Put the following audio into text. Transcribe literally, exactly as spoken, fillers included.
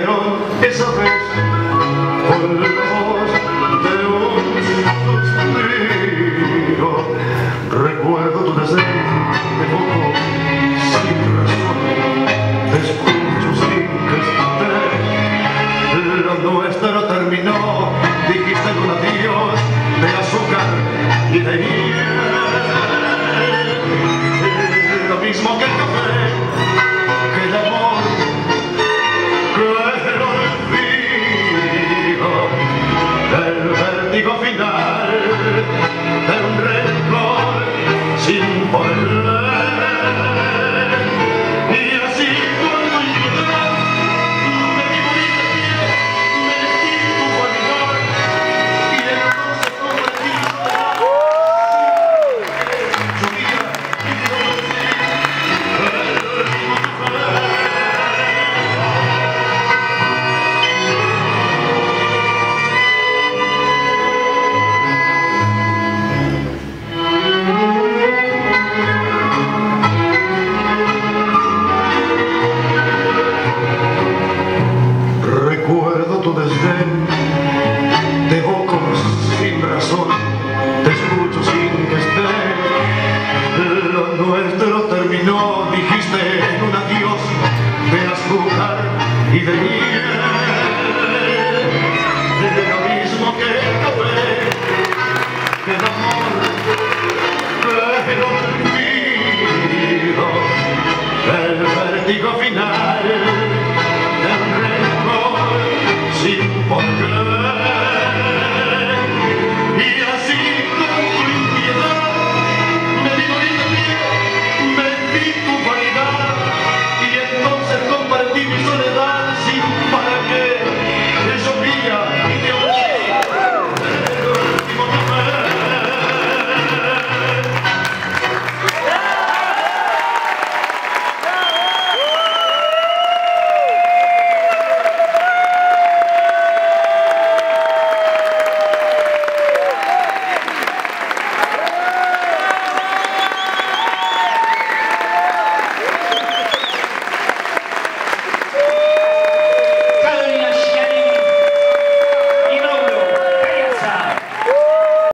dijeron esa vez por la voz de un suspiro. Recuerdo tu desdén de poco sin razón, te escucho sin que estés. Lo nuestro terminó, dijiste un adiós de azúcar y de hiel. Lo mismo que el café, que el amor, que el olvido, el vértigo final de un rencor sin poder. Y así cuando lloras de mi morir de pie, me metí tu vanidad y entonces convertiste su vida y yo recuerdo tu desdén, te evoco sin razón, te escucho sin que estés. Lo nuestro terminó, dijiste un adiós de azúcar y de hiel.